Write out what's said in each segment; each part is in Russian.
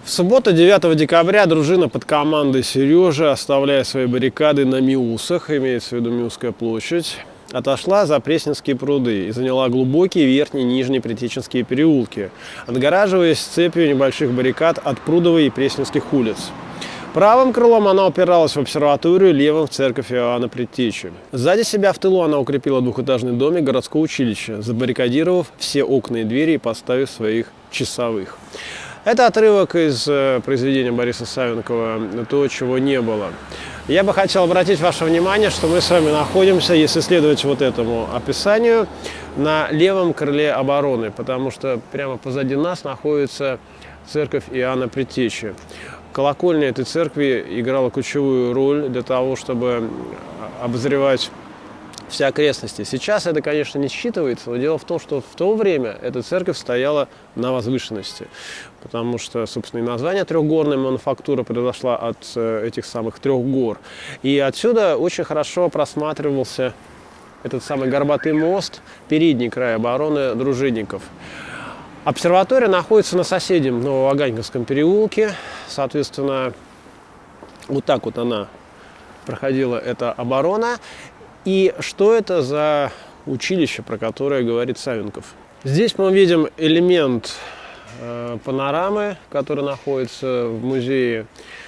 В субботу, 9 декабря, дружина под командой Сережи, оставляя свои баррикады на Миусах, имеется в виду Миусская площадь, отошла за Пресненские пруды и заняла глубокие верхние и нижние Притеченские переулки, отгораживаясь цепью небольших баррикад от Прудовой и Пресненских улиц. Правым крылом она упиралась в обсерваторию, левым в церковь Иоанна Предтечи. Сзади себя в тылу она укрепила двухэтажный домик городского училища, забаррикадировав все окна и двери и поставив своих часовых. Это отрывок из произведения Бориса Савенкова «То, чего не было». Я бы хотел обратить ваше внимание, что мы с вами находимся, если следовать вот этому описанию, на левом крыле обороны, потому что прямо позади нас находится церковь Иоанна Предтечи. Колокольня этой церкви играла ключевую роль для того, чтобы обозревать все окрестности. Сейчас это, конечно, не считывается, но дело в том, что в то время эта церковь стояла на возвышенности, потому что, собственно, и название трехгорная мануфактура произошла от этих самых трех гор. И отсюда очень хорошо просматривался этот самый горбатый мост, передний край обороны дружинников. Обсерватория находится на соседнем Нововаганьковском переулке, соответственно, вот так вот она проходила, эта оборона. И что это за училище, про которое говорит Савенков? Здесь мы видим элемент панорамы, который находится в музее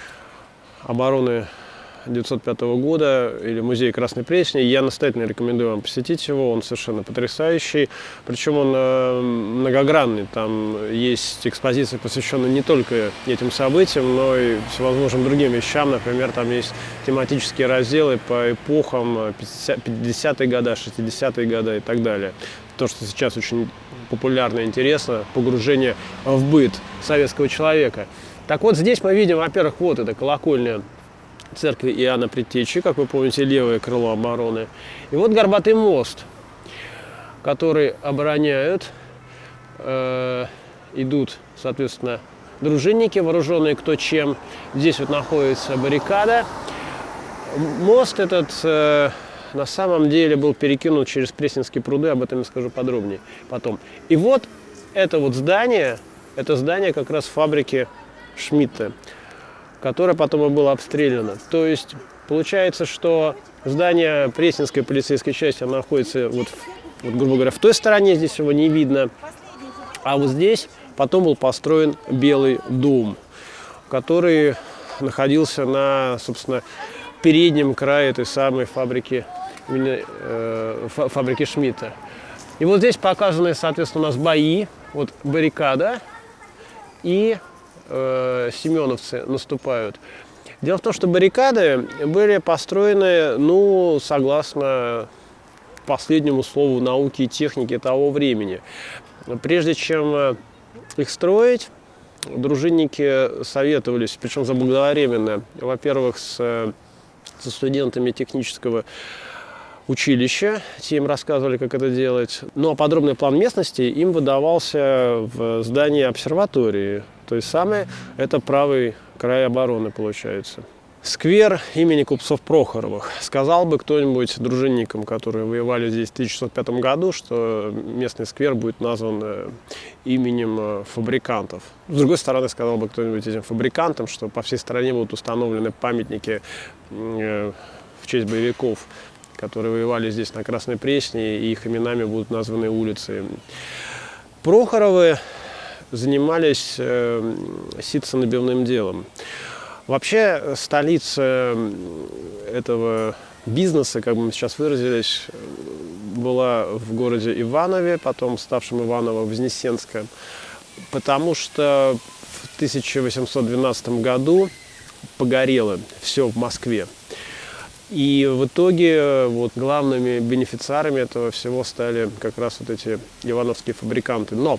обороны 1905 года или музее Красной Пресни. Я настоятельно рекомендую вам посетить его, он совершенно потрясающий. Причем он многогранный, там есть экспозиции, посвященные не только этим событиям, но и всевозможным другим вещам. Например, там есть тематические разделы по эпохам 50-е годы, 60-е годы и так далее. То, что сейчас очень популярно и интересно, погружение в быт советского человека. Так вот, здесь мы видим, во-первых, вот эта колокольня церкви Иоанна Предтечи, как вы помните, левое крыло обороны. И вот горбатый мост, который обороняют, идут, соответственно, дружинники, вооруженные кто чем. Здесь вот находится баррикада. Мост этот на самом деле был перекинут через Пресненские пруды, об этом я скажу подробнее потом. И вот это вот здание, это здание как раз фабрики Шмидта, которое потом и было обстреляно. То есть получается, что здание Пресненской полицейской части находится, вот, грубо говоря, в той стороне, здесь его не видно. А вот здесь потом был построен Белый дом, который находился на, собственно, переднем крае этой самой фабрики, фабрики Шмидта. И вот здесь показаны, соответственно, у нас бои, вот баррикада и семеновцы наступают. Дело в том, что баррикады были построены, ну, согласно последнему слову науки и техники того времени. Прежде чем их строить, дружинники советовались, причем заблаговременно, во-первых, со студентами технического училища, те им рассказывали, как это делать. Ну, а подробный план местности им выдавался в здании обсерватории. То есть самое, это правый край обороны получается. Сквер имени купцов Прохоровых. Сказал бы кто-нибудь дружинникам, которые воевали здесь в 1605 году, что местный сквер будет назван именем фабрикантов. С другой стороны, сказал бы кто-нибудь этим фабрикантам, что по всей стране будут установлены памятники в честь боевиков, которые воевали здесь на Красной Пресне, и их именами будут названы улицы. Прохоровы занимались ситцо-набивным делом. Вообще столица этого бизнеса, как бы мы сейчас выразились, была в городе Иванове, потом ставшем Иваново-Вознесенском, потому что в 1812 году погорело все в Москве. И в итоге вот главными бенефициарами этого всего стали как раз вот эти ивановские фабриканты. Но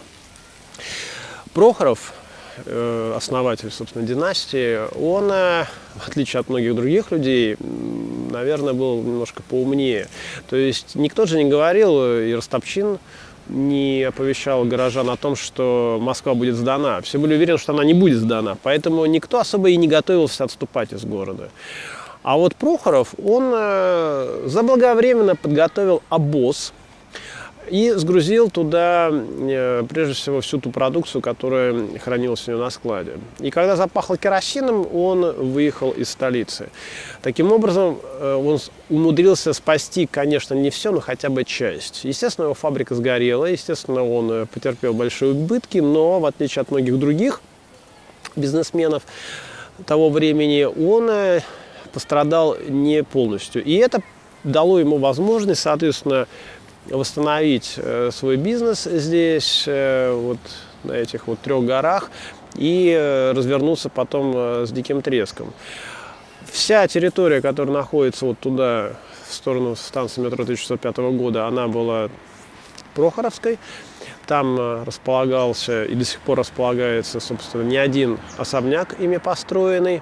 Прохоров, основатель, собственно, династии, он, в отличие от многих других людей, наверное, был немножко поумнее. То есть никто же не говорил, и Ростопчин не оповещал горожан о том, что Москва будет сдана. Все были уверены, что она не будет сдана, поэтому никто особо и не готовился отступать из города. А вот Прохоров, он заблаговременно подготовил обоз и сгрузил туда, прежде всего, всю ту продукцию, которая хранилась у него на складе. И когда запахло керосином, он выехал из столицы. Таким образом, он умудрился спасти, конечно, не все, но хотя бы часть. Естественно, его фабрика сгорела, естественно, он потерпел большие убытки, но, в отличие от многих других бизнесменов того времени, он пострадал не полностью. И это дало ему возможность, соответственно, восстановить свой бизнес здесь, вот на этих вот 3 горах, и развернуться потом с диким треском. Вся территория, которая находится вот туда, в сторону станции метро 1605 года, она была Прохоровской. Там располагался и до сих пор располагается, собственно, не один особняк ими построенный.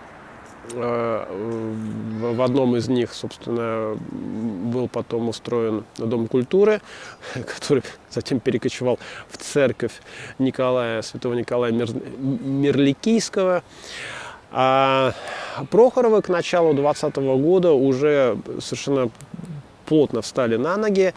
В одном из них, собственно, был потом устроен Дом культуры, который затем перекочевал в церковь святого Николая Мерликийского. А Прохоровы к началу 20-го года уже совершенно плотно встали на ноги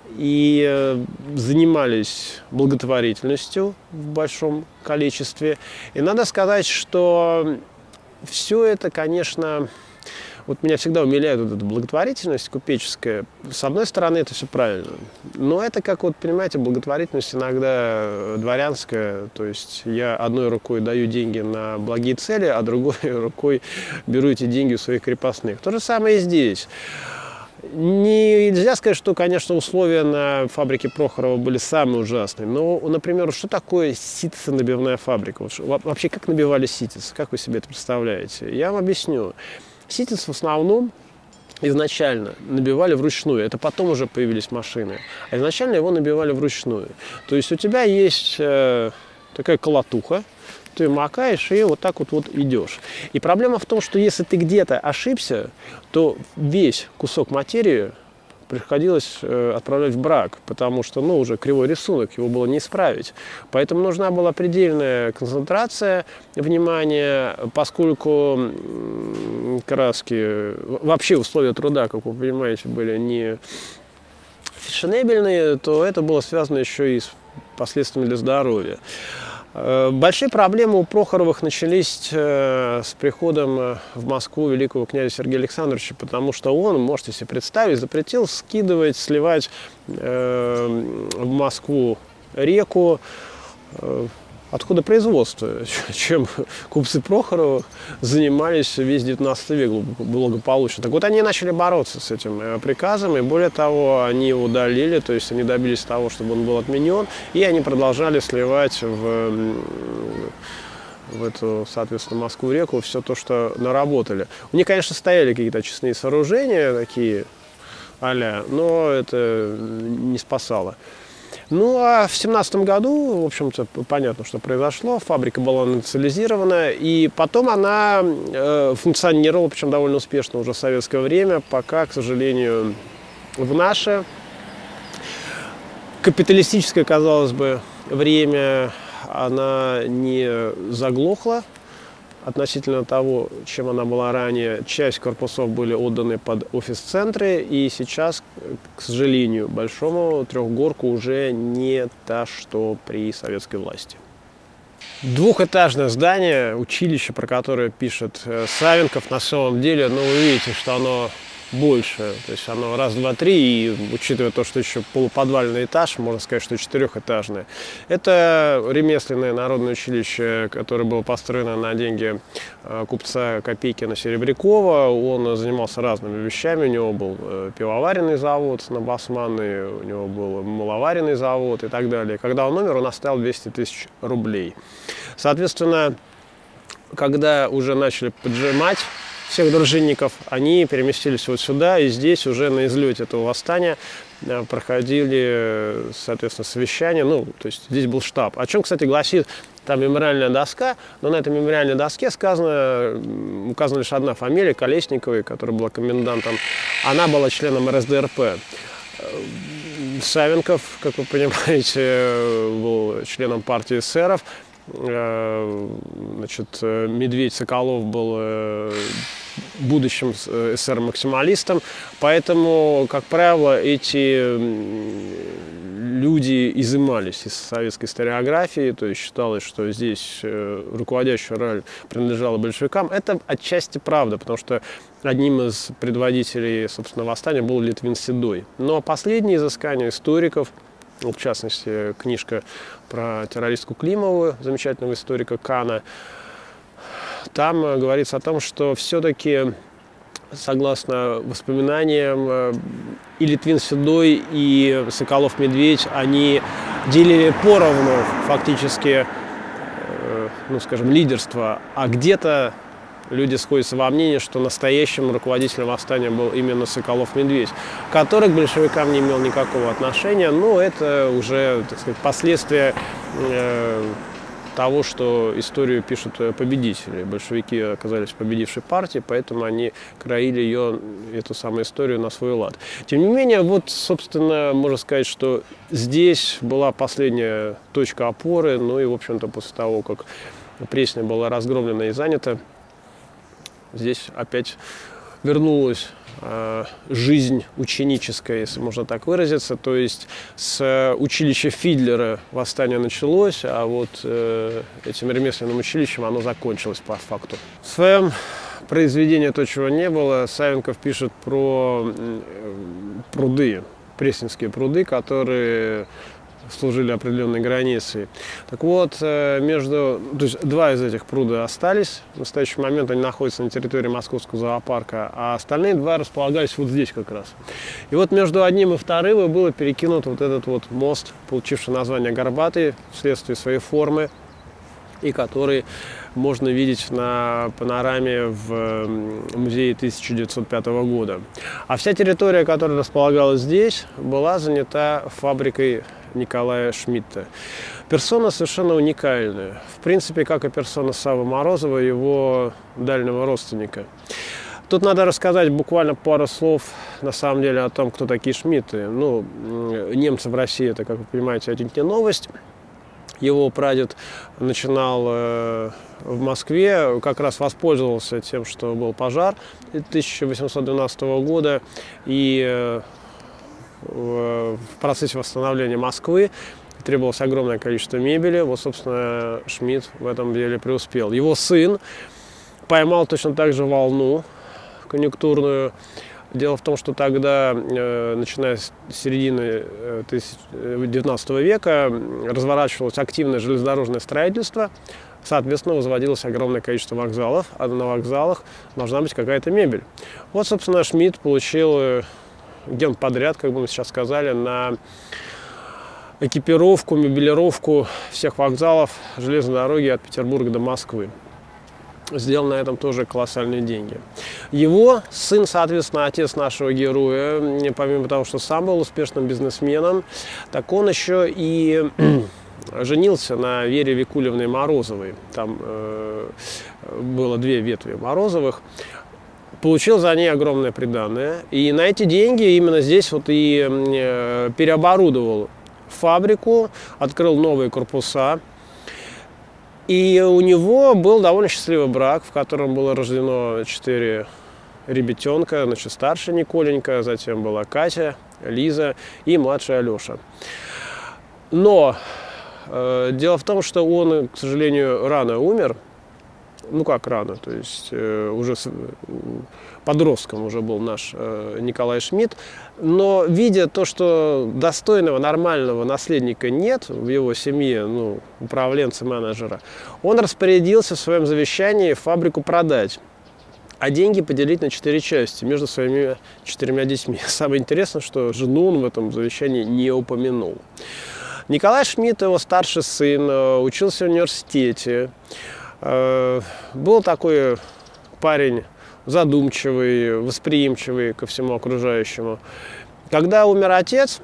и занимались благотворительностью в большом количестве. И надо сказать, что все это, конечно, вот меня всегда умиляет вот эта благотворительность купеческая. С одной стороны, это все правильно. Но это как, вот, понимаете, благотворительность иногда дворянская. То есть я одной рукой даю деньги на благие цели, а другой рукой беру эти деньги у своих крепостных. То же самое и здесь. Нельзя сказать, что, конечно, условия на фабрике Прохорова были самые ужасные. Но, например, что такое ситценабивная фабрика? Вообще, как набивали ситец? Как вы себе это представляете? Я вам объясню. Ситец в основном изначально набивали вручную. Это потом уже появились машины. А изначально его набивали вручную. То есть у тебя есть такая колотуха, ты макаешь и вот так вот идешь. И проблема в том, что если ты где-то ошибся, то весь кусок материи приходилось отправлять в брак, потому что, уже кривой рисунок, его было не исправить. Поэтому нужна была предельная концентрация внимания, поскольку краски, вообще условия труда, как вы понимаете, были не фешенебельные, то это было связано еще и с последствиями для здоровья. Большие проблемы у Прохоровых начались с приходом в Москву великого князя Сергея Александровича, потому что он, можете себе представить, запретил скидывать, сливать в Москву реку отходы производства, чем купцы Прохоровых занимались весь 19 век благополучно. Так вот, они начали бороться с этим приказом, и более того, они его удалили, то есть они добились того, чтобы он был отменен, и они продолжали сливать в эту, соответственно, Москву-реку все то, что наработали. У них, конечно, стояли какие-то очистные сооружения, такие а-ля, но это не спасало. Ну, а в 17 году, в общем-то, понятно, что произошло. Фабрика была национализирована, и потом она функционировала, причем довольно успешно уже в советское время, пока, к сожалению, в наше капиталистическое, казалось бы, время она не заглохла относительно того, чем она была ранее. Часть корпусов были отданы под офис-центры, и сейчас, к сожалению, большому трехгорку уже не та, что при советской власти. Двухэтажное здание, училище, про которое пишет Савенков, на самом деле, вы видите, что оно больше, то есть оно раз, два, три, и учитывая то, что еще полуподвальный этаж, можно сказать, что 4-этажное. Это ремесленное народное училище, которое было построено на деньги купца Копейкина Серебрякова. Он занимался разными вещами, у него был пивоваренный завод на Басманной, у него был маловаренный завод и так далее. Когда он умер, он оставил 200 тысяч рублей. Соответственно, когда уже начали поджимать всех дружинников, они переместились вот сюда, и здесь уже на излете этого восстания проходили, соответственно, совещания, то есть здесь был штаб. О чем, кстати, гласит там мемориальная доска, но на этой мемориальной доске указана лишь одна фамилия, Колесниковой, которая была комендантом. Она была членом РСДРП. Савенков, как вы понимаете, был членом партии эсеров. Значит, Медведь Соколов был будущим эсер-максималистом, поэтому, как правило, эти люди изымались из советской историографии, то есть считалось, что здесь руководящая роль принадлежала большевикам. Это отчасти правда, потому что одним из предводителей, собственно, восстания был Литвин Седой. Но последние изыскания историков, в частности, книжка про террористку Климову, замечательного историка Кана, там говорится о том, что все-таки, согласно воспоминаниям, и Литвин Седой, и Соколов-Медведь, они делили поровну фактически, ну, скажем, лидерство, а где-то люди сходятся во мнении, что настоящим руководителем восстания был именно Соколов-Медведь, который к большевикам не имел никакого отношения, но это уже, так сказать, последствия того, что историю пишут победители. Большевики оказались победившей партией, поэтому они краили эту самую историю на свой лад. Тем не менее, вот, собственно, можно сказать, что здесь была последняя точка опоры, ну и, в общем-то, после того, как Пресня была разгромлена и занята, здесь опять вернулась жизнь ученическая, если можно так выразиться. То есть с училища Фидлера восстание началось, а вот этим ремесленным училищем оно закончилось по факту. В своем произведении «То, чего не было» Савенков пишет про пруды, пресненские пруды, которые служили определенной границей. Так вот, то есть два из этих пруда остались. В настоящий момент они находятся на территории Московского зоопарка, а остальные два располагались вот здесь как раз. И вот между одним и вторым было перекинут вот этот вот мост, получивший название Горбатый вследствие своей формы, и который можно видеть на панораме в музее 1905 года. А вся территория, которая располагалась здесь, была занята фабрикой Николая Шмидта. Персона совершенно уникальная. В принципе, как и персона Саввы Морозова, его дальнего родственника. Тут надо рассказать буквально пару слов, на самом деле, о том, кто такие Шмидты. Ну, немцы в России, это, как вы понимаете, отнюдь не новость. Его прадед начинал в Москве, как раз воспользовался тем, что был пожар 1812 года, и в процессе восстановления Москвы требовалось огромное количество мебели. Вот, собственно, Шмидт в этом деле преуспел. Его сын поймал точно так же волну конъюнктурную. Дело в том, что тогда, начиная с середины XIX века, разворачивалось активное железнодорожное строительство. Соответственно, возводилось огромное количество вокзалов, а на вокзалах должна быть какая-то мебель. Вот, собственно, Шмидт получил генподряд, как бы мы сейчас сказали, на экипировку, мебелировку всех вокзалов железной дороги от Петербурга до Москвы. Сделал на этом тоже колоссальные деньги. Его сын, соответственно, отец нашего героя, помимо того, что сам был успешным бизнесменом, так он еще и женился на Вере Викулевне Морозовой. Там было две ветви Морозовых. Получил за ней огромное приданое. И на эти деньги именно здесь вот и переоборудовал фабрику, открыл новые корпуса. И у него был довольно счастливый брак, в котором было рождено 4 ребятенка. Значит, старшая Николенька, затем была Катя, Лиза и младший Алеша. Но дело в том, что он, к сожалению, рано умер. Ну как рано, то есть уже подростком уже был наш Николай Шмидт. Но видя то, что достойного, нормального наследника нет в его семье, ну, управленца, менеджера, он распорядился в своем завещании фабрику продать, а деньги поделить на 4 части между своими 4 детьми. Самое интересное, что жену он в этом завещании не упомянул. Николай Шмидт, его старший сын, учился в университете. Был такой парень задумчивый, восприимчивый ко всему окружающему. Когда умер отец,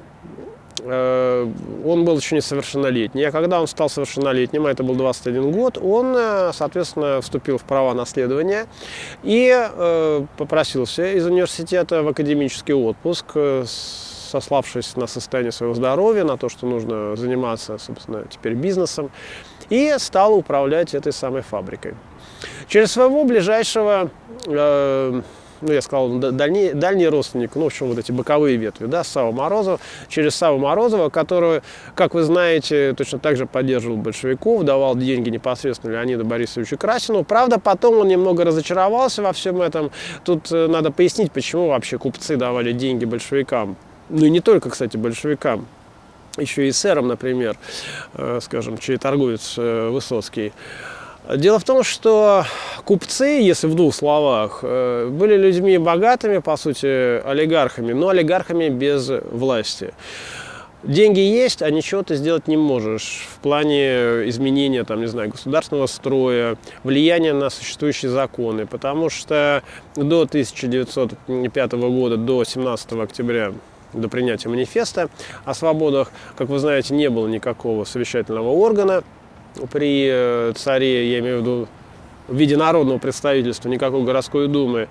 он был еще несовершеннолетний. А когда он стал совершеннолетним, а это был 21 год, он, соответственно, вступил в права наследования и попросился из университета в академический отпуск, сославшись на состояние своего здоровья, на то, что нужно заниматься, собственно, теперь бизнесом, и стал управлять этой самой фабрикой. Через своего ближайшего ну, я сказал, дальний родственник, ну, в общем, вот эти боковые ветви, да, Савва Морозов, через Савву Морозова, который, как вы знаете, точно так же поддерживал большевиков, давал деньги непосредственно Леониду Борисовичу Красину. Правда, потом он немного разочаровался во всем этом. Тут надо пояснить, почему вообще купцы давали деньги большевикам. Ну и не только, кстати, большевикам. Еще и эсерам, например, скажем, чей торговец Высоцкий. Дело в том, что купцы, если в двух словах, были людьми богатыми, по сути, олигархами, но олигархами без власти. Деньги есть, а ничего ты сделать не можешь в плане изменения, там, не знаю, государственного строя, влияния на существующие законы, потому что до 1905 года, до 17 октября, до принятия манифеста о свободах, как вы знаете, не было никакого совещательного органа при царе, я имею в виду в виде народного представительства, никакой городской думы.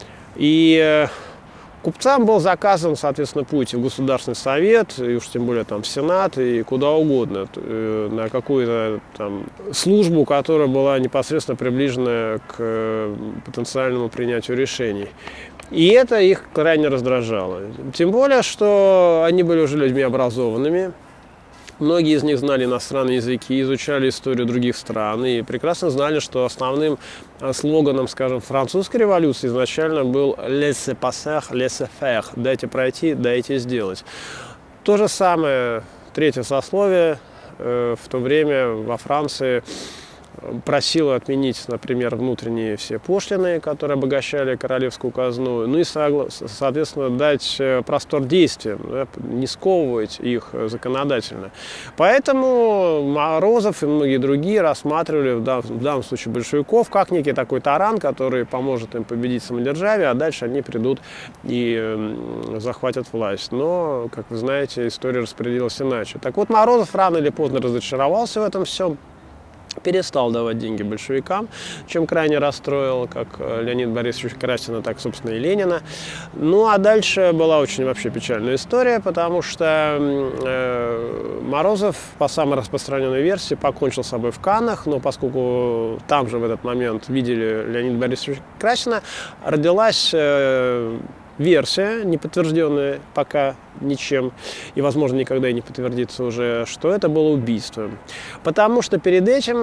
И купцам был заказан, соответственно, путь в Государственный совет, и уж тем более там в Сенат, и куда угодно, на какую-то там службу, которая была непосредственно приближена к потенциальному принятию решений. И это их крайне раздражало. Тем более, что они были уже людьми образованными. Многие из них знали иностранные языки, изучали историю других стран и прекрасно знали, что основным слоганом, скажем, французской революции изначально был «laissez passer, laissez faire» – «дайте пройти, дайте сделать». То же самое третье сословие в то время во Франции просила отменить, например, внутренние все пошлины, которые обогащали королевскую казну, ну и, соответственно, дать простор действиям, да, не сковывать их законодательно. Поэтому Морозов и многие другие рассматривали в данном случае большевиков как некий такой таран, который поможет им победить самодержавие, а дальше они придут и захватят власть. Но, как вы знаете, история распорядилась иначе. Так вот, Морозов рано или поздно разочаровался в этом всем, перестал давать деньги большевикам, чем крайне расстроил как Леонида Борисовича Красина, так, собственно, и Ленина. Ну, а дальше была очень вообще печальная история, потому что Морозов, по самой распространенной версии, покончил с собой в Каннах, но поскольку там же в этот момент видели Леонида Борисовича Красина, родилась версия, не подтвержденная пока ничем, и, возможно, никогда и не подтвердится уже, что это было убийство. Потому что перед этим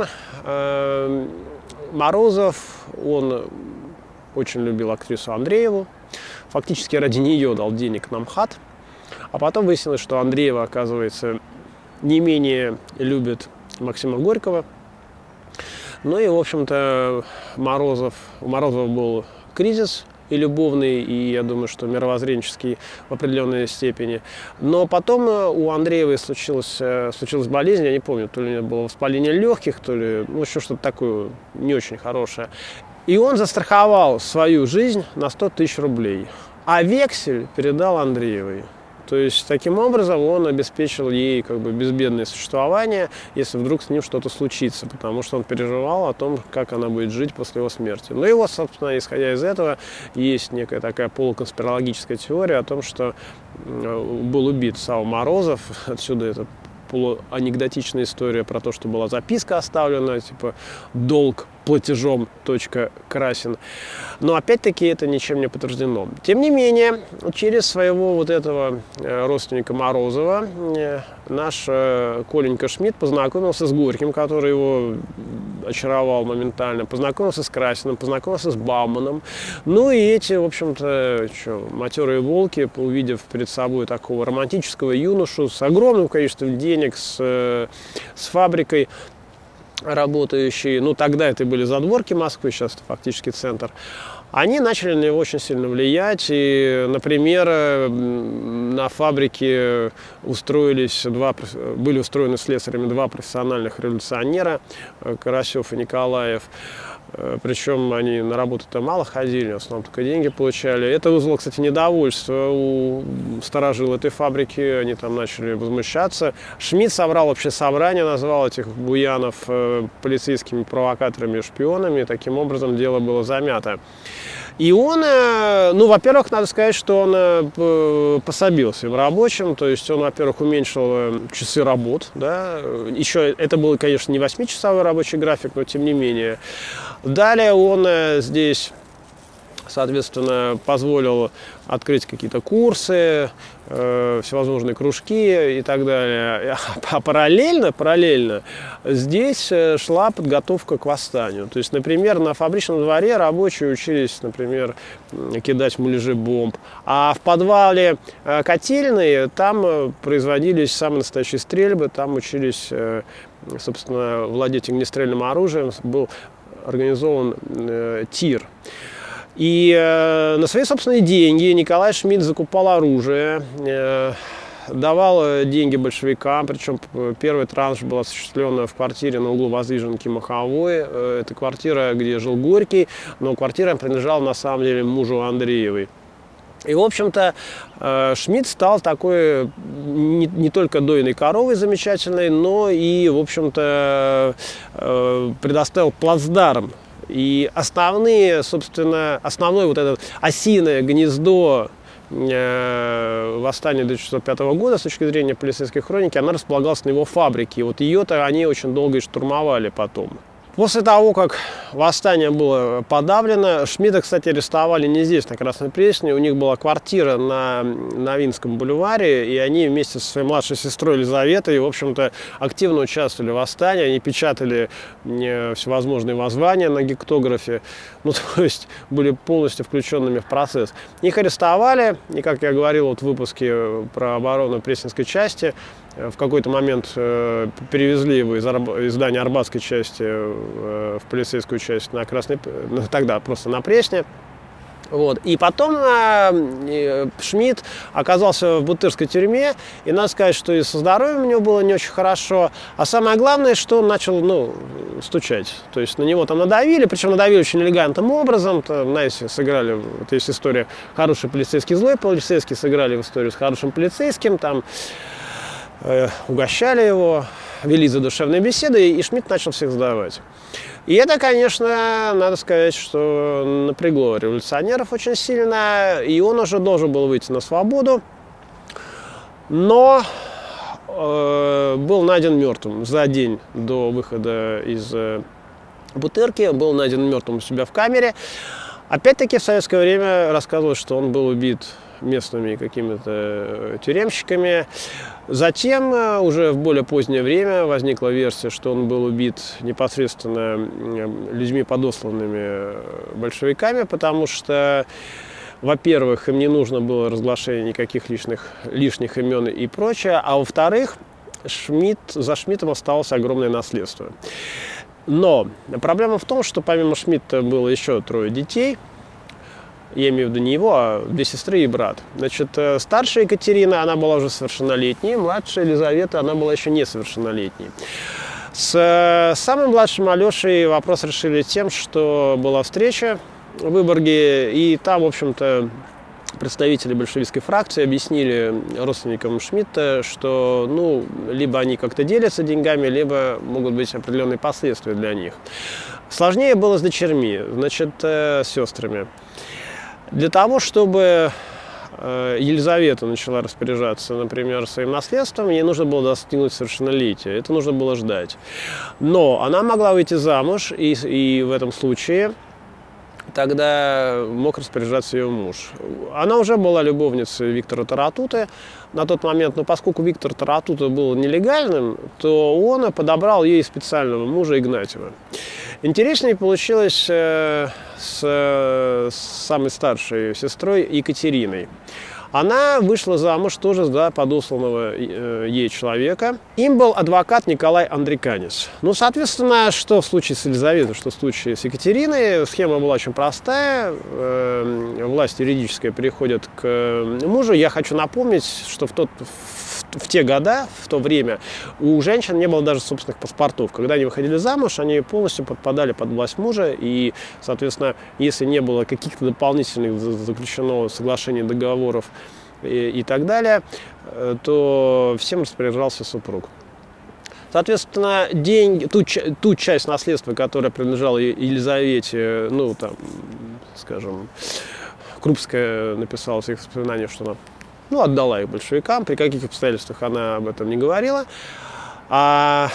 Морозов, он очень любил актрису Андрееву, фактически ради нее дал денег на МХАТ, а потом выяснилось, что Андреева, оказывается, не менее любит Максима Горького. Ну и, в общем-то, у Морозова был кризис и любовный, и, я думаю, что мировоззренческий в определенной степени. Но потом у Андреевой случилась болезнь, я не помню, то ли это было воспаление легких, то ли, ну, еще что-то такое не очень хорошее. И он застраховал свою жизнь на 100 тысяч рублей, а вексель передал Андреевой. То есть, таким образом, он обеспечил ей как бы безбедное существование, если вдруг с ним что-то случится, потому что он переживал о том, как она будет жить после его смерти. Ну и вот, собственно, исходя из этого, есть некая такая полуконспирологическая теория о том, что был убит Савва Морозов, отсюда это полуанекдотичная история про то, что была записка оставлена, типа «долг платежом. Красин». Но опять-таки это ничем не подтверждено. Тем не менее, через своего вот этого родственника Морозова наш Коленька Шмидт познакомился с Горьким, который его очаровал моментально, познакомился с Красиным, познакомился с Бауманом. Ну и эти, в общем-то, матерые волки, увидев перед собой такого романтического юношу с огромным количеством денег, с фабрикой работающей, ну тогда это были задворки Москвы, сейчас это фактически центр, они начали на него очень сильно влиять. И, например, на фабрике были устроены слесарями два профессиональных революционера, Карасев и Николаев. Причем они на работу-то мало ходили, в основном только деньги получали. Это вызвало, кстати, недовольство у старожил этой фабрики, они там начали возмущаться. Шмидт собрал общее собрание, назвал этих буянов полицейскими провокаторами и шпионами, и таким образом дело было замято. И он, ну, во-первых, надо сказать, что он пособил своим рабочим, то есть он, во-первых, уменьшил часы работ, да, еще это был, конечно, не 8-часовой рабочий график, но тем не менее. Далее он здесь соответственно, позволил открыть какие-то курсы, всевозможные кружки и так далее. А параллельно здесь шла подготовка к восстанию. То есть, например, на фабричном дворе рабочие учились, например, кидать муляжи бомб. А в подвале котельной там производились самые настоящие стрельбы, там учились, собственно, владеть огнестрельным оружием, был организован тир. И на свои собственные деньги Николай Шмидт закупал оружие, давал деньги большевикам, причем первый транш был осуществлен в квартире на углу Воздвиженки Маховой. Это квартира, где жил Горький, но квартира принадлежала на самом деле мужу Андреевой. И, в общем-то, Шмидт стал такой не только дойной коровой замечательной, но и, в общем-то, предоставил плацдарм. И основное вот это осиное гнездо восстания 1905 года с точки зрения полицейской хроники, она располагалась на его фабрике. И вот ее-то они очень долго и штурмовали потом. После того, как восстание было подавлено, Шмидта, кстати, арестовали не здесь, на Красной Пресне. У них была квартира на Новинском бульваре, и они вместе со своей младшей сестрой Елизаветой, в общем-то, активно участвовали в восстании. Они печатали всевозможные воззвания на гектографе, ну, то есть были полностью включенными в процесс. Их арестовали, и, как я говорил вот в выпуске про оборону Пресненской части, в какой-то момент перевезли его из здания Арбатской части в полицейскую часть на Красной, тогда просто на Пресне. Вот. И потом Шмидт оказался в Бутырской тюрьме, и надо сказать, что и со здоровьем у него было не очень хорошо, а самое главное, что он начал стучать. То есть на него там надавили, причем надавили очень элегантным образом. Там, знаете, сыграли, вот есть история «Хороший полицейский, злой полицейский», сыграли в историю с хорошим полицейским, там угощали его, вели задушевные беседы, и Шмидт начал всех сдавать. И это, конечно, надо сказать, что напрягло революционеров очень сильно, и он уже должен был выйти на свободу, но был найден мертвым за день до выхода из Бутырки, был найден мертвым у себя в камере. Опять-таки в советское время рассказывалось, что он был убит местными какими-то тюремщиками. Затем, уже в более позднее время, возникла версия, что он был убит непосредственно людьми, подосланными большевиками, потому что, во-первых, им не нужно было разглашение никаких лишних имен и прочее, а во-вторых, за Шмидтом осталось огромное наследство. Но проблема в том, что помимо Шмидта было еще 3 детей. Я имею в виду не его, а 2 сестры и брат. Значит, старшая Екатерина, она была уже совершеннолетней, младшая Елизавета, она была еще несовершеннолетней. С самым младшим Алешей вопрос решили тем, что была встреча в Выборге, и там, в общем-то, представители большевистской фракции объяснили родственникам Шмидта, что, либо они как-то делятся деньгами, либо могут быть определенные последствия для них. Сложнее было с дочерьми, значит, с сестрами. Для того, чтобы Елизавета начала распоряжаться, например, своим наследством, ей нужно было достигнуть совершеннолетия. Это нужно было ждать. Но она могла выйти замуж, и в этом случае тогда мог распоряжаться ее муж. Она уже была любовницей Виктора Таратуты на тот момент, но поскольку Виктор Таратута был нелегальным, то он подобрал ей специального мужа Игнатьева. Интереснее получилось с самой старшей сестрой Екатериной. Она вышла замуж тоже за подосланного ей человека. Им был адвокат Николай Андреканец. Соответственно, что в случае с Елизаветой, что в случае с Екатериной, схема была очень простая. Власть юридическая переходит к мужу. Я хочу напомнить, что в те года, в то время, у женщин не было даже собственных паспортов. Когда они выходили замуж, они полностью подпадали под власть мужа. И, соответственно, если не было каких-то дополнительных заключенного соглашений, договоров и так далее, то всем распоряжался супруг. Соответственно, ту часть наследства, которая принадлежала Елизавете, скажем, Крупская написала в своих воспоминаниях, что она отдала их большевикам, при каких обстоятельствах она об этом не говорила. А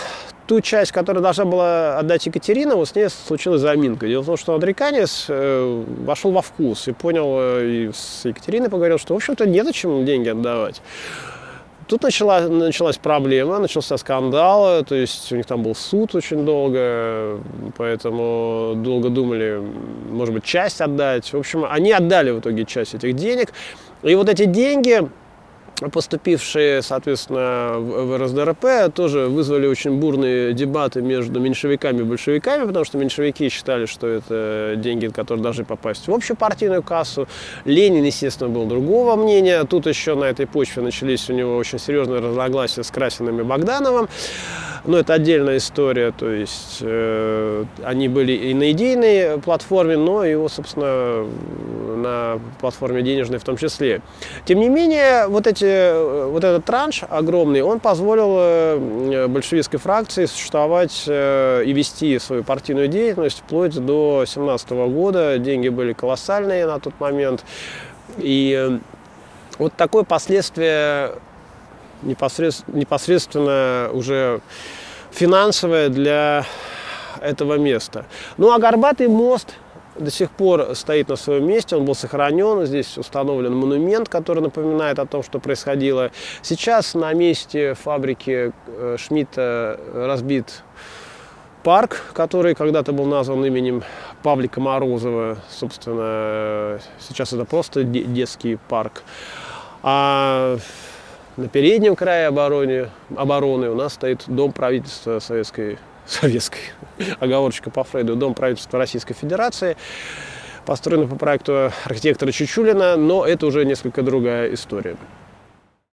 ту часть, которую должна была отдать Екатерина, вот с ней случилась заминка. Дело в том, что американец вошел во вкус и понял, и с Екатериной поговорил, что, в общем-то, незачем деньги отдавать. Тут началась проблема, начался скандал, то есть у них там был суд очень долго, поэтому долго думали, может быть, часть отдать. В общем, они отдали в итоге часть этих денег. И вот эти деньги, поступившие, соответственно, в РСДРП, тоже вызвали очень бурные дебаты между меньшевиками и большевиками, потому что меньшевики считали, что это деньги, которые должны попасть в общую партийную кассу. Ленин, естественно, был другого мнения. Тут еще на этой почве начались у него очень серьезные разногласия с Красиным и Богдановым. Но это отдельная история, то есть они были и на идейной платформе, но и, собственно, на платформе денежной в том числе. Тем не менее, вот этот транш огромный, он позволил большевистской фракции существовать и вести свою партийную деятельность вплоть до 1917 года. Деньги были колоссальные на тот момент. И вот такое последствие непосредственно уже финансовое для этого места. Ну а Горбатый мост до сих пор стоит на своем месте, он был сохранен, здесь установлен монумент, который напоминает о том, что происходило. Сейчас на месте фабрики Шмидта разбит парк, который когда-то был назван именем Павлика Морозова. Собственно, сейчас это просто детский парк. А на переднем крае обороны у нас стоит дом правительства советской, оговорочка по Фрейду, дом правительства Российской Федерации, построенный по проекту архитектора Чучулина, но это уже несколько другая история.